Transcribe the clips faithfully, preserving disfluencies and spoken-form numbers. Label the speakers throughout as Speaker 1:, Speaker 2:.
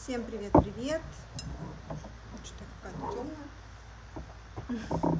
Speaker 1: Всем привет-привет. Что-то какая-то темная.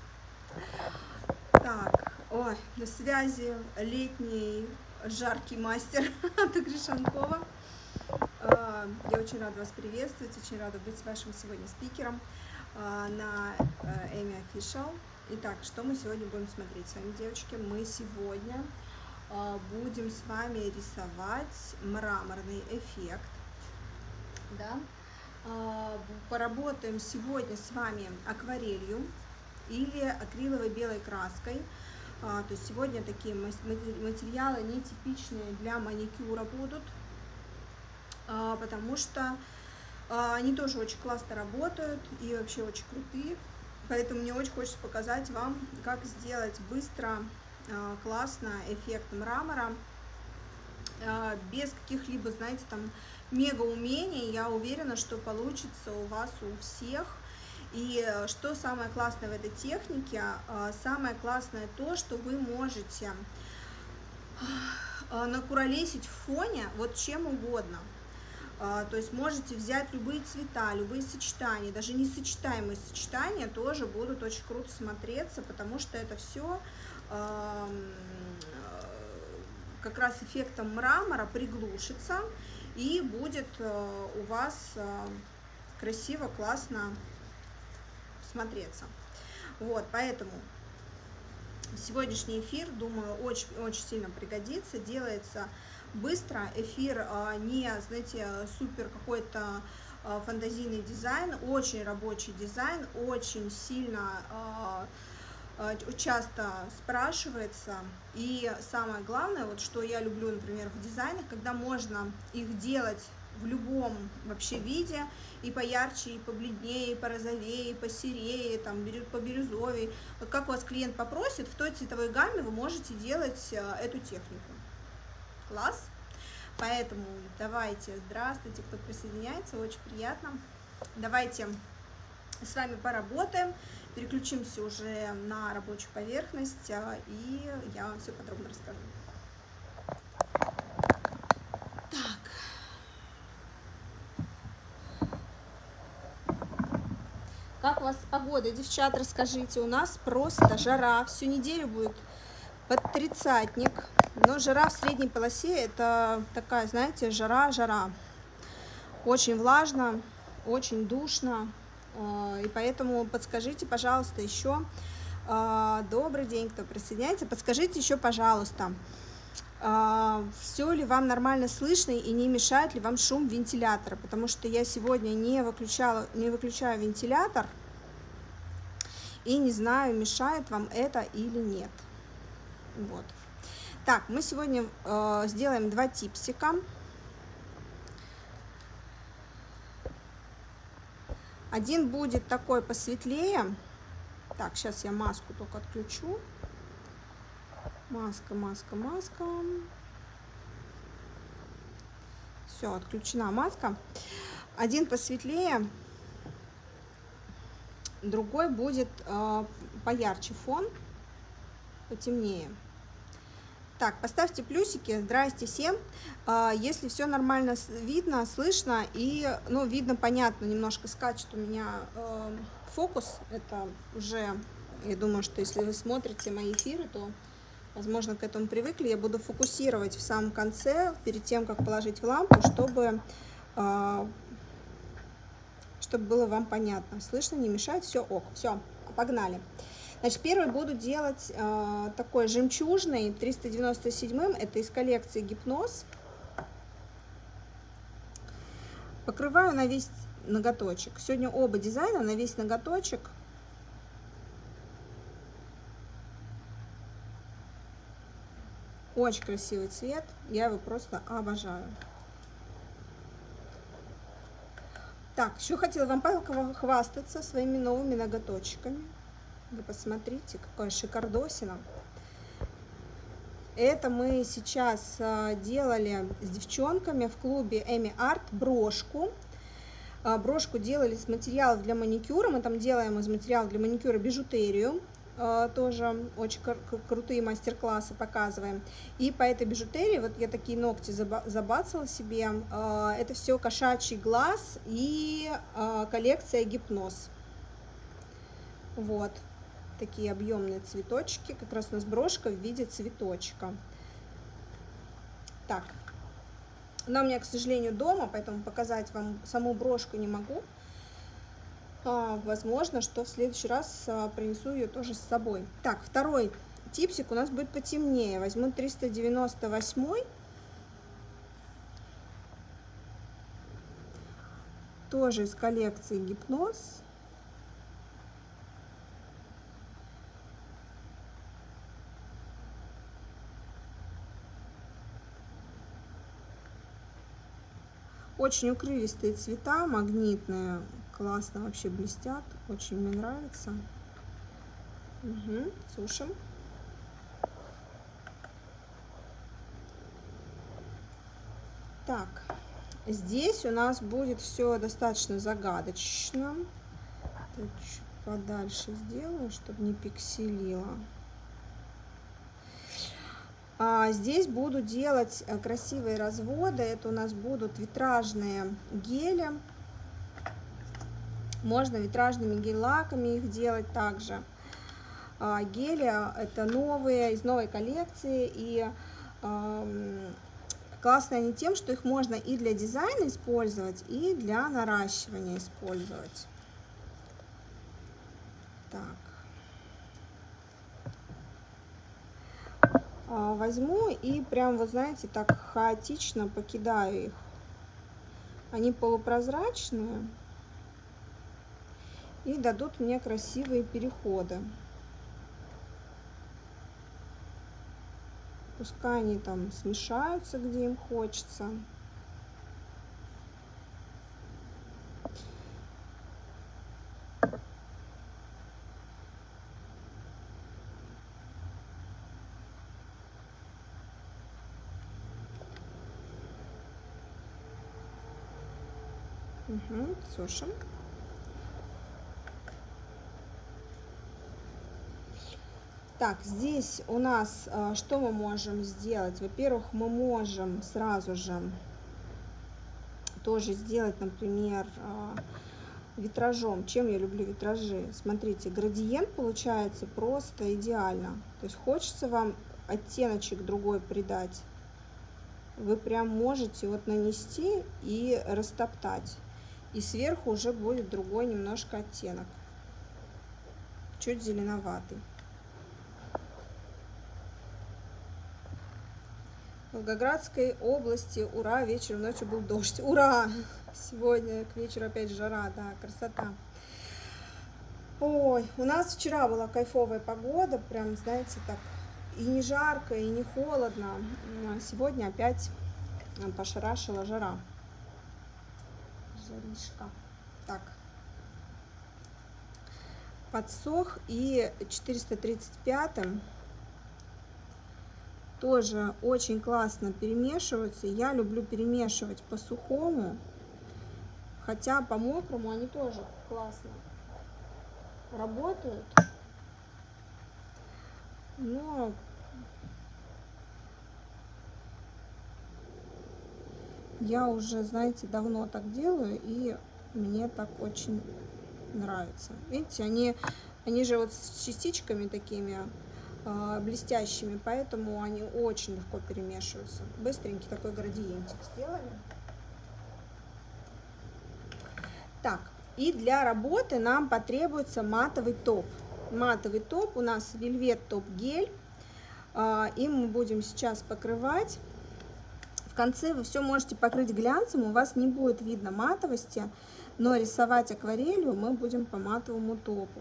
Speaker 1: Так, ой, на связи летний жаркий мастер от Гришанкова. Я очень рада вас приветствовать, очень рада быть вашим сегодня спикером на Amy Official. Итак, что мы сегодня будем смотреть с вами, девочки? Мы сегодня будем с вами рисовать мраморный эффект. Да? Поработаем сегодня с вами акварелью или акриловой белой краской. То есть сегодня такие материалы нетипичные для маникюра будут, потому что они тоже очень классно работают и вообще очень крутые. Поэтому мне очень хочется показать вам, как сделать быстро, классно эффект мрамора, без каких-либо, знаете, там мега умений. Я уверена, что получится у вас у всех. И что самое классное в этой технике? Самое классное то, что вы можете накуролесить в фоне вот чем угодно. То есть можете взять любые цвета, любые сочетания, даже несочетаемые сочетания тоже будут очень круто смотреться, потому что это все как раз эффектом мрамора приглушится и будет у вас красиво, классно смотреться. Вот, поэтому сегодняшний эфир, думаю, очень, очень сильно пригодится. Делается быстро, эфир не, знаете, супер какой-то фантазийный дизайн, очень рабочий дизайн, очень сильно часто спрашивается. И самое главное, вот что я люблю, например, в дизайнах, когда можно их делать в любом вообще виде, и поярче, и побледнее, и порозовее, и посерее, там, по бирюзовей. Вот как вас клиент попросит, в той цветовой гамме вы можете делать эту технику. Класс! Поэтому давайте, здравствуйте, кто присоединяется, очень приятно. Давайте с вами поработаем, переключимся уже на рабочую поверхность, и я вам все подробно расскажу. Так. Как у вас с погодой, девчат, расскажите. У нас просто жара, всю неделю будет под тридцатник, но жара в средней полосе, это такая, знаете, жара-жара. Очень влажно, очень душно, и поэтому подскажите, пожалуйста, еще, добрый день, кто присоединяется, подскажите еще, пожалуйста, все ли вам нормально слышно и не мешает ли вам шум вентилятора, потому что я сегодня не выключала, не выключаю вентилятор и не знаю, мешает вам это или нет. Вот. Так, мы сегодня э, сделаем два типсика. Один будет такой посветлее. Так, сейчас я маску только отключу. Маска, маска, маска. Все, отключена маска. Один посветлее, другой будет э, поярче фон, потемнее. Так, поставьте плюсики. Здрасте всем. Э, если все нормально видно, слышно и, ну, видно, понятно, немножко скачет у меня э, фокус. Это уже, я думаю, что если вы смотрите мои эфиры, то возможно, к этому привыкли. Я буду фокусировать в самом конце, перед тем, как положить в лампу, чтобы, чтобы было вам понятно. Слышно, не мешает, все ок. Все, погнали. Значит, первый буду делать такой жемчужный, триста девяносто седьмым, это из коллекции Гипноз. Покрываю на весь ноготочек. Сегодня оба дизайна на весь ноготочек. Очень красивый цвет, я его просто обожаю. Так, еще хотела вам похвастаться своими новыми ноготочками. Вы посмотрите, какая шикардосина. Это мы сейчас делали с девчонками в клубе Amy Art брошку. Брошку делали с материалов для маникюра. Мы там делаем из материалов для маникюра бижутерию. э, тоже очень крутые мастер-классы показываем. И по этой бижутерии, вот я такие ногти забацала себе, э, это все кошачий глаз и э, коллекция гипноз. Вот такие объемные цветочки, как раз у нас брошка в виде цветочка. Так, она у меня, к сожалению, дома, поэтому показать вам саму брошку не могу. А, возможно, что в следующий раз а, принесу ее тоже с собой. Так, второй типсик у нас будет потемнее. Возьму триста девяносто восемь. Тоже из коллекции гипноз. Очень укрывистые цвета, магнитные, классно вообще блестят, очень мне нравится. Угу, сушим. Так, здесь у нас будет все достаточно загадочно. Чуть подальше сделаю, чтобы не пикселило. А здесь буду делать красивые разводы. Это у нас будут витражные гели. Можно витражными гель-лаками их делать также. А гели это новые, из новой коллекции. И э, классные они тем, что их можно и для дизайна использовать, и для наращивания использовать. Так. Возьму и прям, вот знаете, так хаотично покидаю их. Они полупрозрачные и дадут мне красивые переходы. Пускай они там смешаются, где им хочется. Угу, сушим. Так, здесь у нас что мы можем сделать? Во-первых, мы можем сразу же тоже сделать, например, витражом. Чем я люблю витражи? Смотрите, градиент получается просто идеально. То есть хочется вам оттеночек другой придать, вы прям можете вот нанести и растоптать. И сверху уже будет другой немножко оттенок, чуть зеленоватый. В Волгоградской области, ура, вечером, ночью был дождь. Ура! Сегодня к вечеру опять жара, да, красота. Ой, у нас вчера была кайфовая погода, прям, знаете, так, и не жарко, и не холодно. Сегодня опять пошарашила жара. Жаришка. Так. Подсох, и четыреста тридцать пятым тоже очень классно перемешиваются. Я люблю перемешивать по сухому, хотя по мокрому они тоже классно работают. Но я уже, знаете, давно так делаю, и мне так очень нравится. Видите, они, они же вот с частичками такими э, блестящими, поэтому они очень легко перемешиваются. Быстренький такой градиентик сделали. Так, и для работы нам потребуется матовый топ. Матовый топ у нас Velvet Top гель. Э, им мы будем сейчас покрывать. В конце вы все можете покрыть глянцем, у вас не будет видно матовости, но рисовать акварелью мы будем по матовому топу.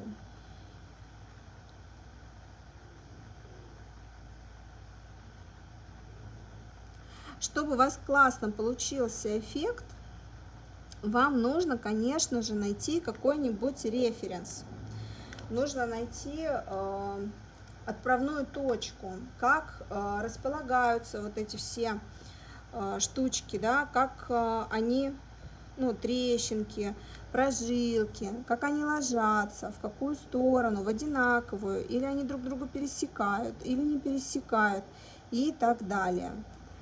Speaker 1: Чтобы у вас классно получился эффект, вам нужно, конечно же, найти какой-нибудь референс. Нужно найти э, отправную точку, как э, располагаются вот эти все штучки, да, как они ну, трещинки, прожилки, как они ложатся, в какую сторону, в одинаковую, или они друг друга пересекают, или не пересекают, и так далее.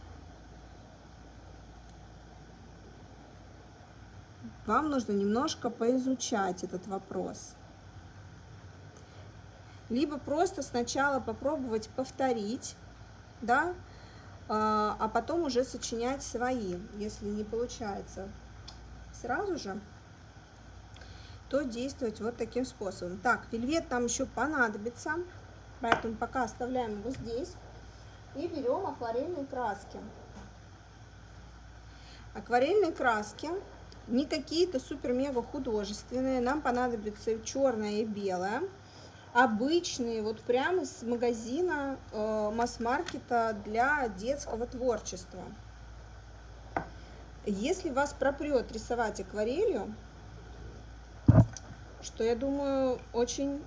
Speaker 1: Вам нужно немножко поизучать этот вопрос. Либо просто сначала попробовать повторить, да, а потом уже сочинять свои. Если не получается сразу же, то действовать вот таким способом. Так, вельвет нам еще понадобится, поэтому пока оставляем его здесь. И берем акварельные краски. Акварельные краски не какие-то супер-мега художественные, нам понадобится черное и белое. Обычные, вот прямо из магазина э, масс-маркета для детского творчества. Если вас пропрет рисовать акварелью, что, я думаю, очень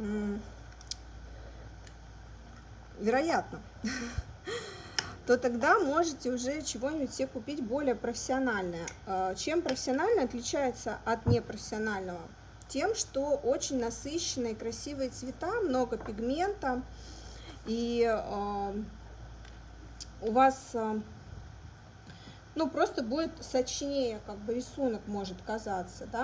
Speaker 1: вероятно, то тогда можете уже чего-нибудь себе купить более профессиональное. Чем профессиональное отличается от непрофессионального? Тем, что очень насыщенные, красивые цвета, много пигмента, и э, у вас э, ну, просто будет сочнее, как бы рисунок может казаться, да?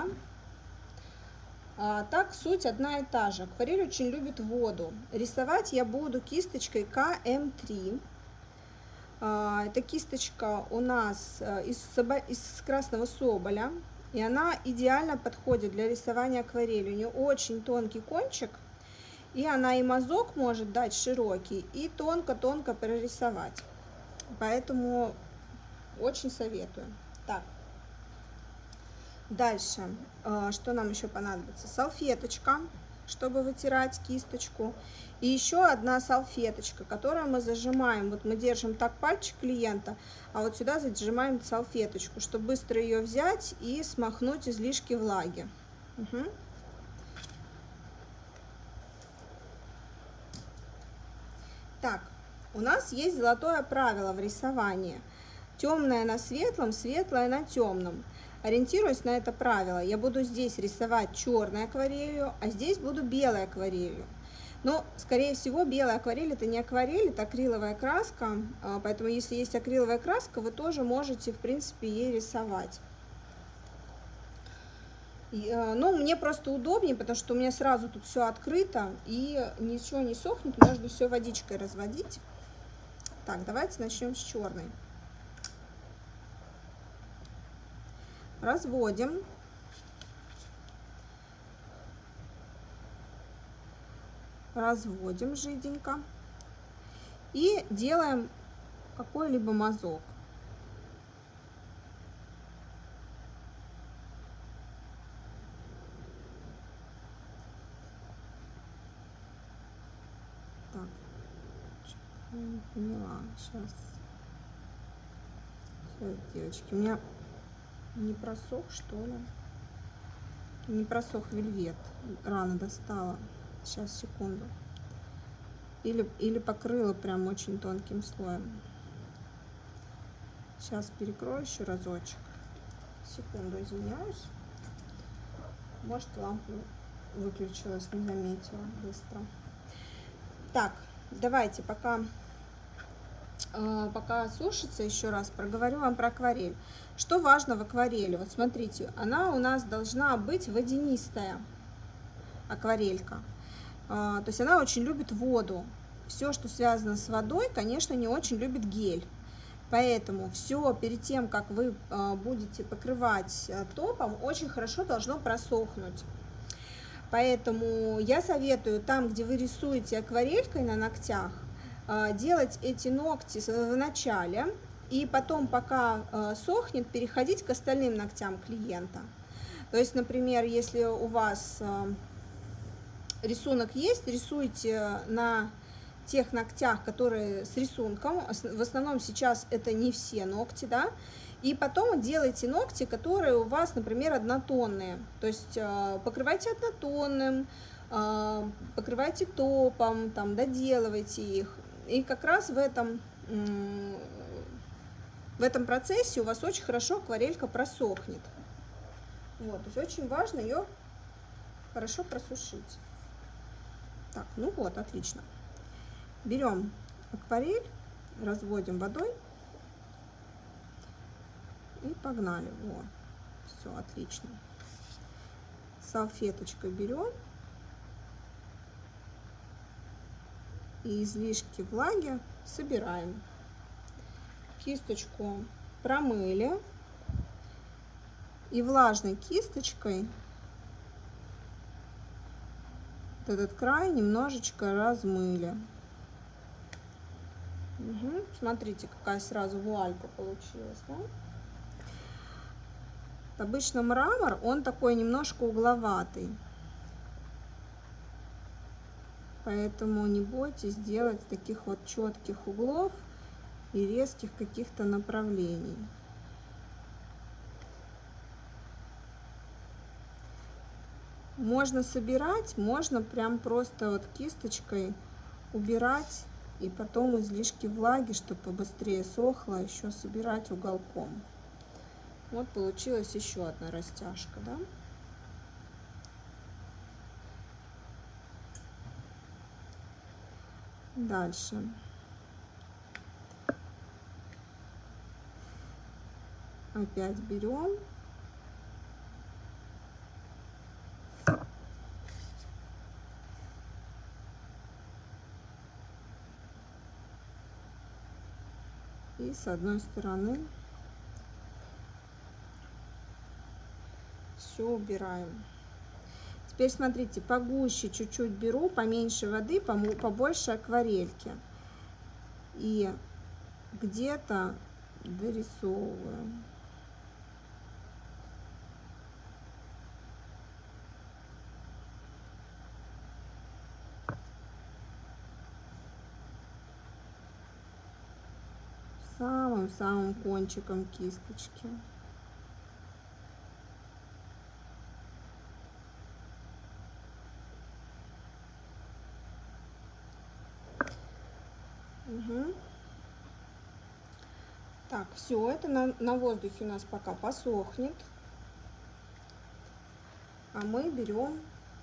Speaker 1: А, так, суть одна и та же. Акварель очень любит воду. Рисовать я буду кисточкой ка эм три. А, эта кисточка у нас из, из красного соболя. И она идеально подходит для рисования акварели. У нее очень тонкий кончик, и она и мазок может дать широкий, и тонко-тонко прорисовать. Поэтому очень советую. Так, дальше, что нам еще понадобится? Салфеточка, чтобы вытирать кисточку. И еще одна салфеточка, которую мы зажимаем. Вот мы держим так пальчик клиента, а вот сюда зажимаем салфеточку, чтобы быстро ее взять и смахнуть излишки влаги. Угу. Так, у нас есть золотое правило в рисовании. Темное на светлом, светлое на темном. Ориентируясь на это правило, я буду здесь рисовать черной акварелью, а здесь буду белой акварелью. Но, скорее всего, белая акварель — это не акварель, это акриловая краска, поэтому если есть акриловая краска, вы тоже можете, в принципе, ей рисовать. Ну, мне просто удобнее, потому что у меня сразу тут все открыто, и ничего не сохнет, можно все водичкой разводить. Так, давайте начнем с черной. Разводим. Разводим жиденько и делаем какой-либо мазок. Так, не поняла, сейчас. Сейчас, девочки, у меня не просох, что ли? Не просох вельвет, рано достала. Сейчас, секунду. Или, или покрыла прям очень тонким слоем. Сейчас перекрою еще разочек. Секунду, извиняюсь. Может, лампа выключилась, не заметила быстро. Так, давайте пока, э, пока сушится, еще раз проговорю вам про акварель. Что важно в акварели? Вот смотрите, она у нас должна быть водянистая акварелька. То есть она очень любит воду. Все, что связано с водой, конечно, не очень любит гель. Поэтому все перед тем, как вы будете покрывать топом, очень хорошо должно просохнуть. Поэтому я советую там, где вы рисуете акварелькой на ногтях, делать эти ногти в начале, и потом, пока сохнет, переходить к остальным ногтям клиента. То есть, например, если у вас рисунок есть, рисуйте на тех ногтях, которые с рисунком. В основном сейчас это не все ногти, да. И потом делайте ногти, которые у вас, например, однотонные. То есть покрывайте однотонным, покрывайте топом, там, доделывайте их. И как раз в этом, в этом процессе у вас очень хорошо акварелька просохнет. Вот, то есть очень важно ее хорошо просушить. Так, ну вот, отлично. Берем акварель, разводим водой и погнали. Вот, все отлично. Салфеточкой берем и излишки влаги собираем. Кисточку промыли и влажной кисточкой этот край немножечко размыли. Угу. Смотрите, какая сразу вуалька получилась, да? Обычно мрамор, он такой немножко угловатый, поэтому не бойтесь делать таких вот четких углов и резких каких-то направлений. Можно собирать, можно прям просто вот кисточкой убирать и потом излишки влаги, чтобы побыстрее сохло, еще собирать уголком. Вот получилась еще одна растяжка, да? Дальше. Опять берем. И с одной стороны все убираем. Теперь смотрите, погуще чуть-чуть беру, поменьше воды, побольше акварельки. И где-то дорисовываю. Самым-самым кончиком кисточки. Угу. Так, все, это на, на воздухе у нас пока посохнет. А мы берем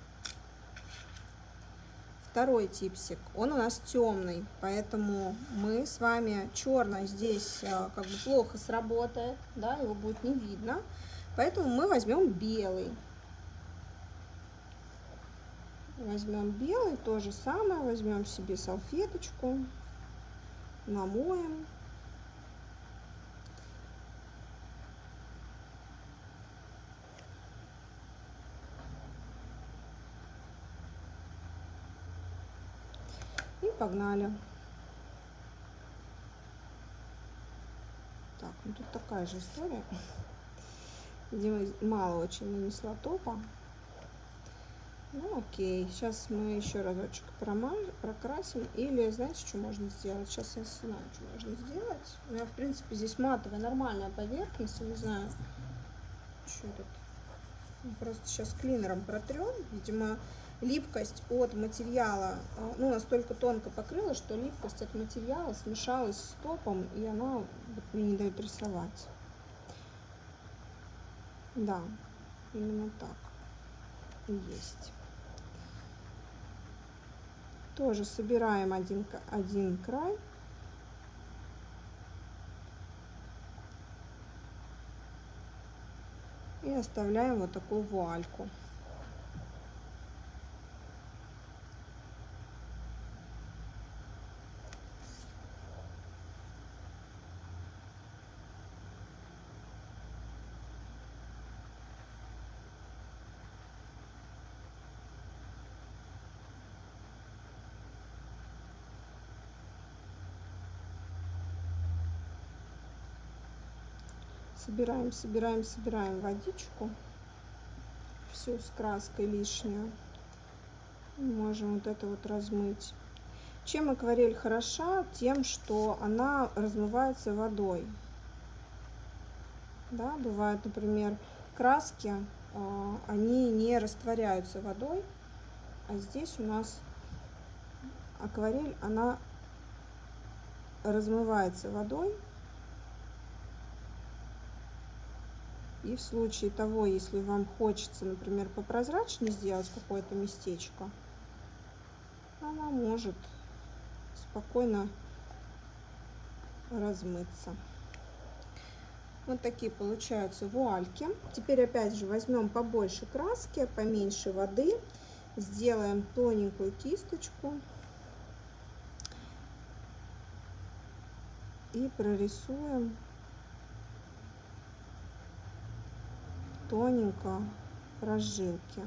Speaker 1: второй типсик. Он у нас темный, поэтому мы с вами черный здесь как бы плохо сработает, да, его будет не видно. Поэтому мы возьмем белый. Возьмем белый, то же самое, возьмем себе салфеточку, намоем. И погнали. Так, ну тут такая же история. Видимо, мало очень нанесла топа. Ну окей, сейчас мы еще разочек прокрасим. Или, знаете, что можно сделать? Сейчас я знаю, что можно сделать. У меня, в принципе, здесь матовая нормальная поверхность. Не знаю, что тут. Просто сейчас клинером протрем. Видимо, липкость от материала, ну, настолько тонко покрыла, что липкость от материала смешалась с топом, и она вот мне не дает рисовать. Да, именно так и есть. Тоже собираем один, один край. И оставляем вот такую вуальку. Собираем, собираем, собираем водичку, всю с краской лишнюю. Можем вот это вот размыть. Чем акварель хороша? Тем, что она размывается водой. Да, бывают, например, краски, они не растворяются водой, а здесь у нас акварель, она размывается водой. И в случае того, если вам хочется, например, попрозрачнее сделать какое-то местечко, она может спокойно размыться. Вот такие получаются вуальки. Теперь опять же возьмем побольше краски, поменьше воды, сделаем тоненькую кисточку и прорисуем тоненько прожилки.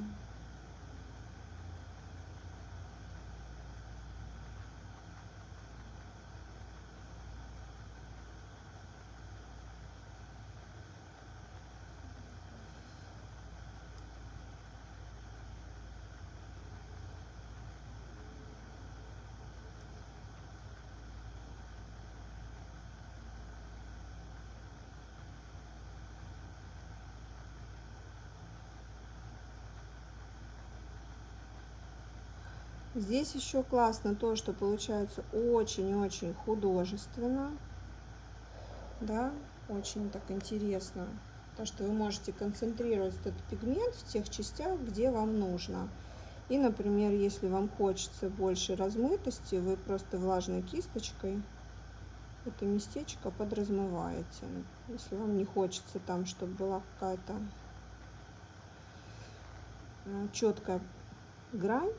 Speaker 1: Здесь еще классно то, что получается очень-очень художественно, да, очень так интересно, то, что вы можете концентрировать этот пигмент в тех частях, где вам нужно. И, например, если вам хочется больше размытости, вы просто влажной кисточкой это местечко подразмываете. Если вам не хочется там, чтобы была какая-то четкая грань,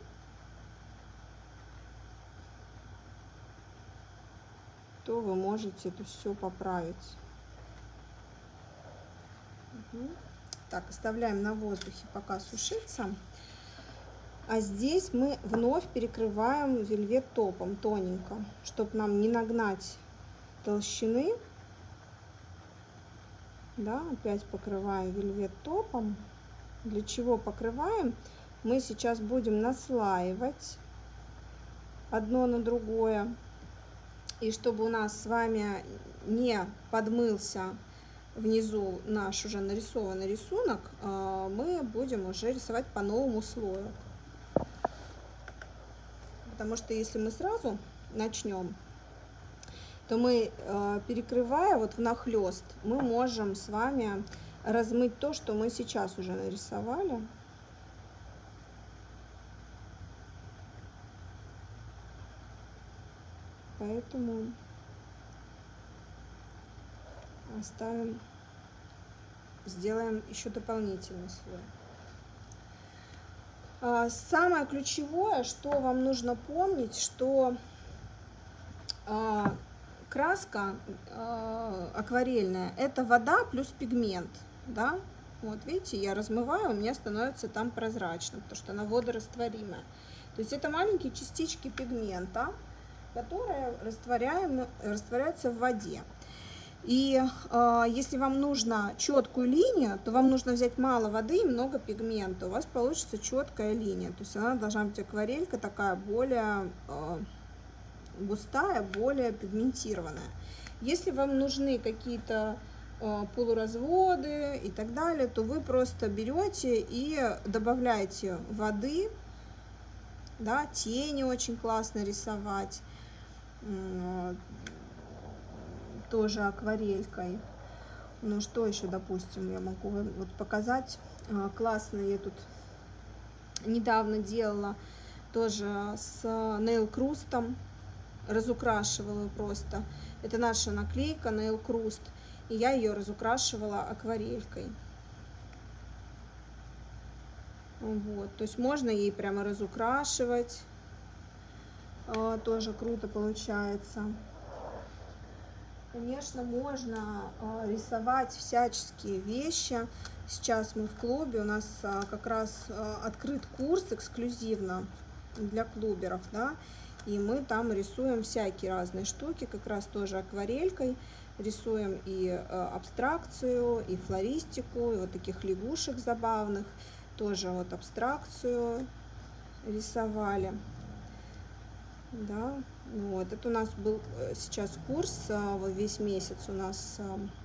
Speaker 1: то вы можете это все поправить. Угу. Так, оставляем на воздухе пока сушиться. А здесь мы вновь перекрываем вельвет топом тоненько, чтобы нам не нагнать толщины. Да, опять покрываем вельвет топом. Для чего покрываем? Мы сейчас будем наслаивать одно на другое. И чтобы у нас с вами не подмылся внизу наш уже нарисованный рисунок, мы будем уже рисовать по новому слою. Потому что если мы сразу начнем, то мы, перекрывая вот внахлёст, мы можем с вами размыть то, что мы сейчас уже нарисовали. Поэтому оставим, сделаем еще дополнительный слой. Самое ключевое, что вам нужно помнить, что краска акварельная — это вода плюс пигмент, да? Вот видите, я размываю, у меня становится там прозрачно, потому что она водорастворимая. То есть это маленькие частички пигмента, которые растворяем, растворяются в воде. И э, если вам нужно четкую линию, то вам нужно взять мало воды и много пигмента. У вас получится четкая линия. То есть она должна быть акварелька такая более э, густая, более пигментированная. Если вам нужны какие-то э, полуразводы и так далее, то вы просто берете и добавляете воды. Да, тени очень классно рисовать. Тоже акварелькой. Ну что еще, допустим, я могу вот показать. Классно я тут недавно делала тоже с Nail Crust'ом, разукрашивала просто. Это наша наклейка Nail Crust, и я ее разукрашивала акварелькой. Вот, то есть можно ей прямо разукрашивать. Тоже круто получается. Конечно, можно рисовать всяческие вещи. Сейчас мы в клубе, у нас как раз открыт курс эксклюзивно для клуберов, да, и мы там рисуем всякие разные штуки, как раз тоже акварелькой. Рисуем и абстракцию, и флористику, и вот таких лягушек забавных. Тоже вот абстракцию рисовали. Да, вот это у нас был сейчас курс, вот весь месяц у нас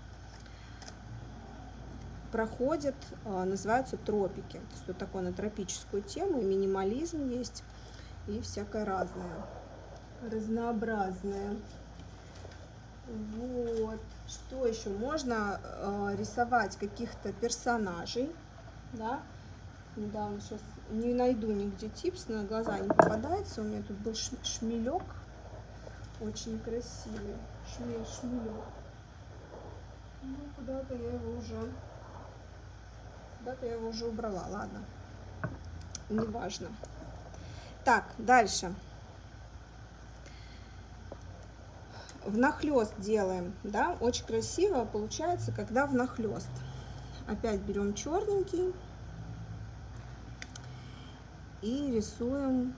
Speaker 1: проходит, называется тропики. То есть вот такое на тропическую тему, и минимализм есть, и всякое разное, разнообразное. Вот, что еще? Можно э, рисовать каких-то персонажей, да. Недавно сейчас не найду нигде типс, на глаза не попадается. У меня тут был шмелек, очень красивый. Шмель, шмелек. Ну, куда-то я его уже, куда-то я его уже убрала, ладно. Неважно. Так, дальше. Внахлёст делаем, да, очень красиво получается, когда внахлёст. Опять берем черненький и рисуем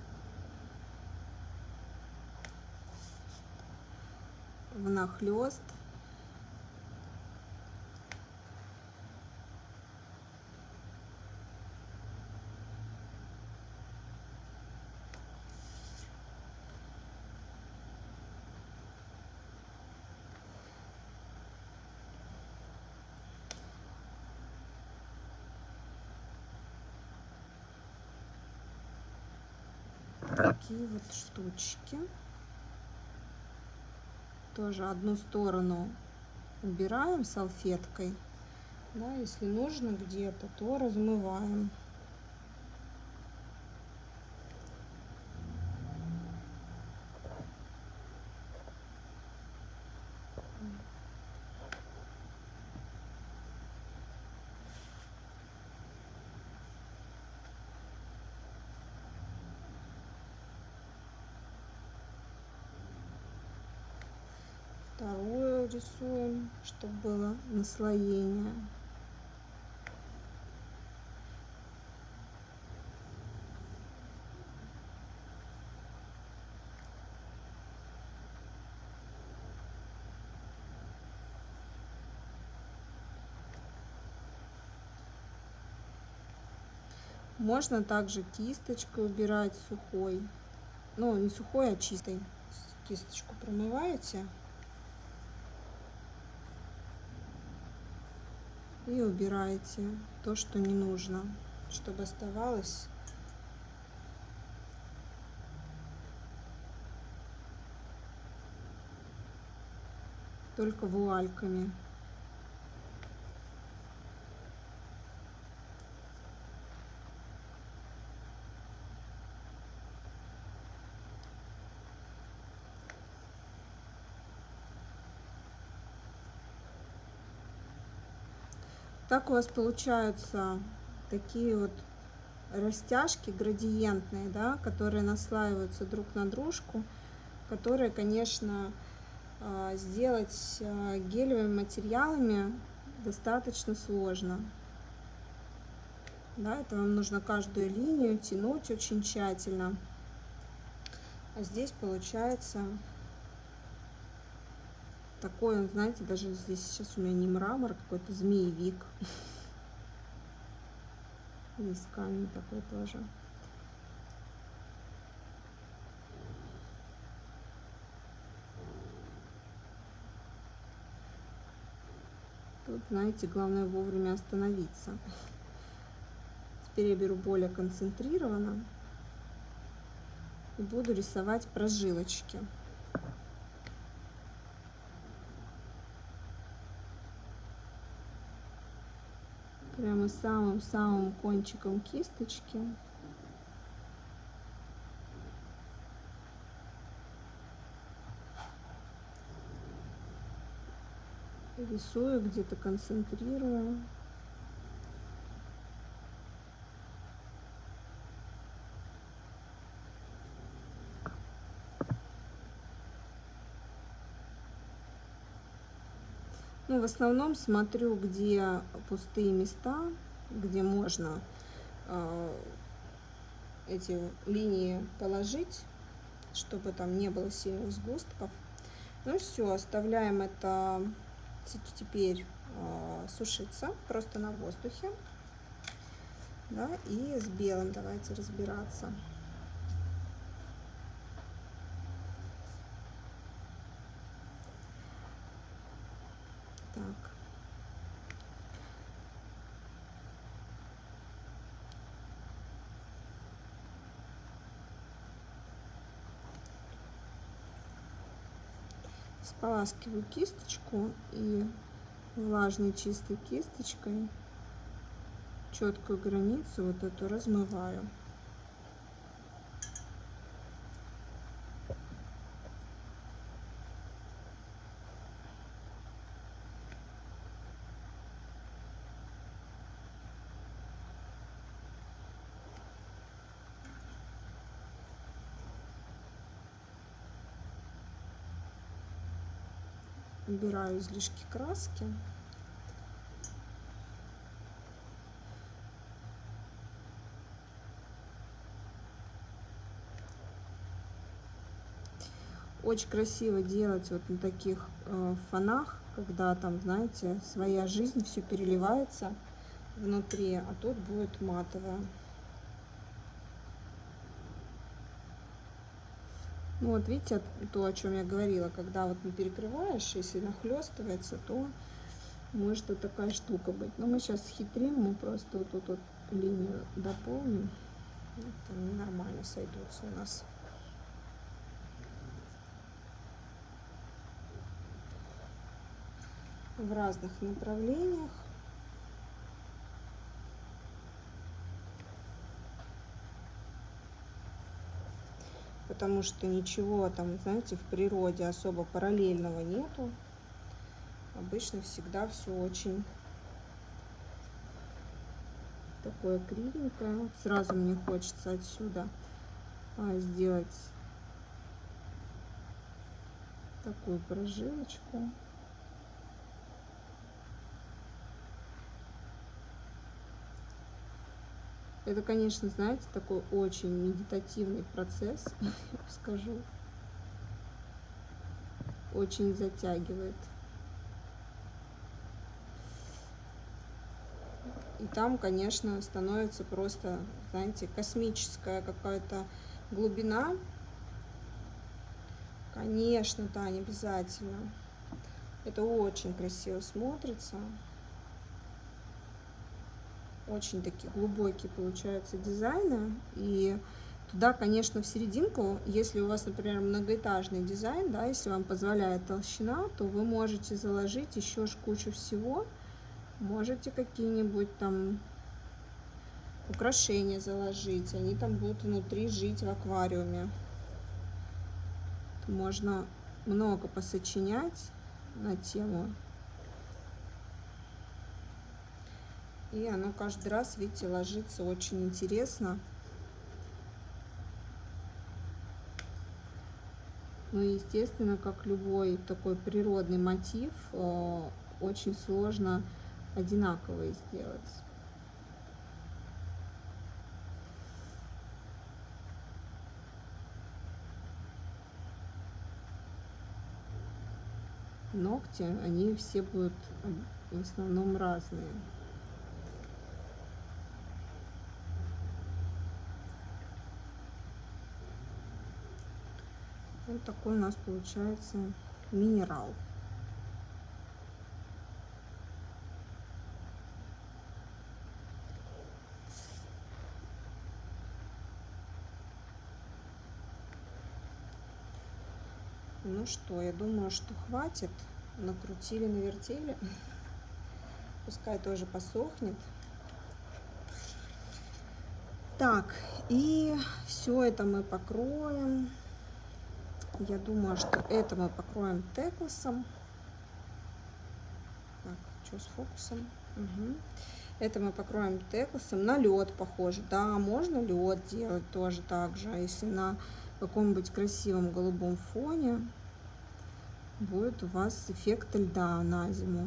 Speaker 1: внахлёст. Такие вот штучки. Тоже одну сторону убираем салфеткой, да, если нужно где-то, то размываем. Вторую рисуем, чтобы было наслоение. Можно также кисточкой убирать сухой, ну не сухой, а чистой. Кисточку промываете и убираете то, что не нужно, чтобы оставалось только вуальками. Так у вас получаются такие вот растяжки градиентные, да, которые наслаиваются друг на дружку, которые, конечно, сделать гелевыми материалами достаточно сложно. Да, это вам нужно каждую линию тянуть очень тщательно. А здесь получается такой, знаете, даже здесь сейчас у меня не мрамор, а какой-то змеевик. Здесь камень такой тоже. Тут, знаете, главное вовремя остановиться. Теперь я беру более концентрированно и буду рисовать прожилочки. Прямо самым-самым кончиком кисточки рисую, где-то концентрирую. Ну, в основном смотрю, где пустые места, где можно э, эти линии положить, чтобы там не было сильных сгустков. Ну все, оставляем это теперь э, сушиться просто на воздухе. Да, и с белым давайте разбираться. Так. Споласкиваю кисточку и влажной чистой кисточкой четкую границу вот эту размываю. Убираю излишки краски. Очень красиво делать вот на таких э, фонах, когда там, знаете, своя жизнь, все переливается внутри, а тут будет матовая. Ну вот видите, то, о чем я говорила, когда вот не перекрываешь, если нахлестывается, то может вот такая штука быть. Но мы сейчас схитрим, мы просто вот тут вот линию дополним. Это нормально сойдутся у нас. В разных направлениях. Потому что ничего там, знаете, в природе особо параллельного нету. Обычно всегда все очень такое кривенькое. Вот сразу мне хочется отсюда а, сделать такую прожилочку. Это, конечно, знаете, такой очень медитативный процесс, скажу. Очень затягивает. И там, конечно, становится просто, знаете, космическая какая-то глубина. Конечно, Таня, обязательно. Это очень красиво смотрится. Очень такие глубокие получаются дизайны. И туда, конечно, в серединку, если у вас, например, многоэтажный дизайн, да, если вам позволяет толщина, то вы можете заложить еще кучу всего. Можете какие-нибудь там украшения заложить. Они там будут внутри жить в аквариуме. Можно много посочинять на тему. И оно каждый раз, видите, ложится очень интересно. Ну и, естественно, как любой такой природный мотив, очень сложно одинаково сделать. Ногти, они все будут в основном разные. Вот такой у нас получается минерал. Ну что, я думаю, что хватит. Накрутили, навертели. Пускай тоже посохнет. Так, и все это мы покроем. Я думаю, что это мы покроем текласом. Так, что с фокусом? Угу. Это мы покроем текласом. На лед похоже. Да, можно лед делать тоже так же. Если на каком-нибудь красивом голубом фоне будет у вас эффект льда на зиму.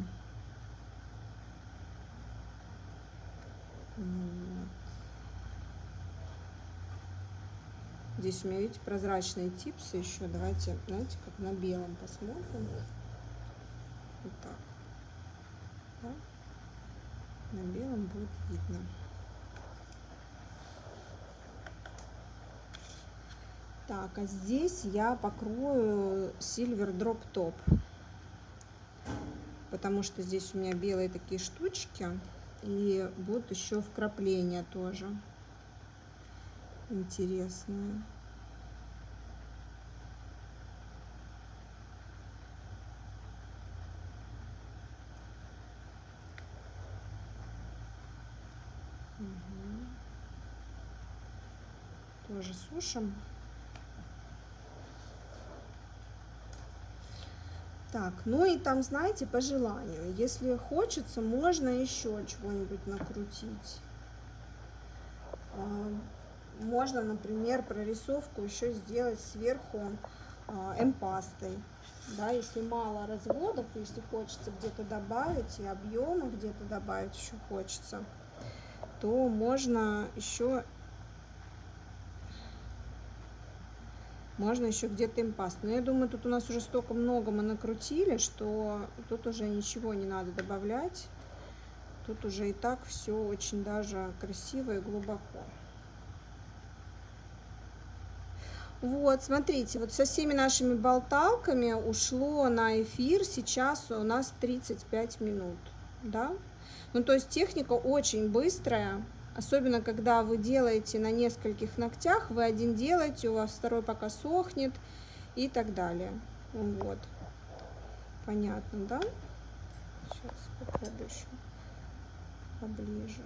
Speaker 1: Здесь у меня, видите, прозрачные типсы еще. Давайте, знаете, как на белом посмотрим. Вот так. Да? На белом будет видно. Так, а здесь я покрою Silver Drop Top. Потому что здесь у меня белые такие штучки. И будут еще вкрапления тоже интересные. тоже сушим. Так, ну и там, знаете, по желанию, если хочется, можно еще чего-нибудь накрутить. Можно, например, прорисовку еще сделать сверху эмпастой. Да, если мало разводов, если хочется где-то добавить и объема где-то добавить еще хочется, то можно еще можно еще где-то эмпаст. Но я думаю, тут у нас уже столько много мы накрутили, что тут уже ничего не надо добавлять. Тут уже и так все очень даже красиво и глубоко. Вот, смотрите, вот со всеми нашими болталками ушло на эфир сейчас у нас тридцать пять минут, да? Ну, то есть техника очень быстрая, особенно когда вы делаете на нескольких ногтях, вы один делаете, у вас второй пока сохнет и так далее. Вот, понятно, да? Сейчас попробую еще поближе.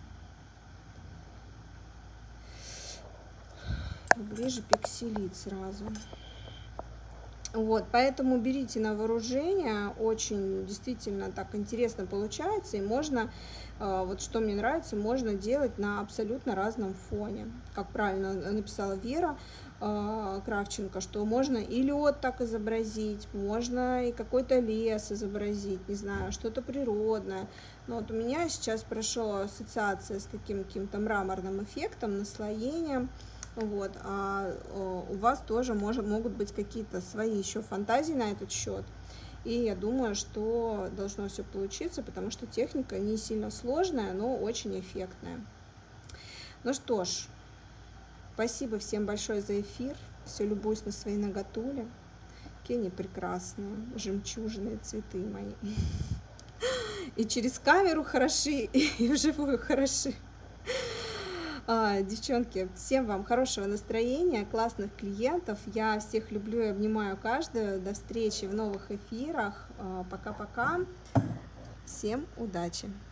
Speaker 1: Ближе пикселить сразу. Вот, поэтому берите на вооружение, очень действительно так интересно получается, и можно, вот что мне нравится, можно делать на абсолютно разном фоне. Как правильно написала Вера Кравченко, что можно и лед так изобразить, можно и какой-то лес изобразить, не знаю, что-то природное. Но вот у меня сейчас прошла ассоциация с таким каким-то мраморным эффектом, наслоением. Вот, а у вас тоже может, могут быть какие-то свои еще фантазии на этот счет. И я думаю, что должно все получиться, потому что техника не сильно сложная, но очень эффектная. Ну что ж, спасибо всем большое за эфир. Все, любуюсь на свои наготули. Какие они прекрасные, жемчужные цветы мои. И через камеру хороши, и вживую хороши. А, девчонки, всем вам хорошего настроения, классных клиентов. Я всех люблю и обнимаю каждую. До встречи в новых эфирах. Пока-пока. Всем удачи!